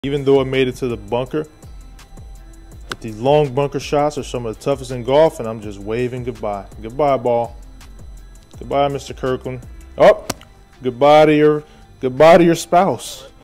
Even though I made it to the bunker, but these long bunker shots are some of the toughest in golf, and I'm just waving goodbye. Goodbye, ball. Goodbye, Mr. Kirkland. Oh, goodbye to your spouse.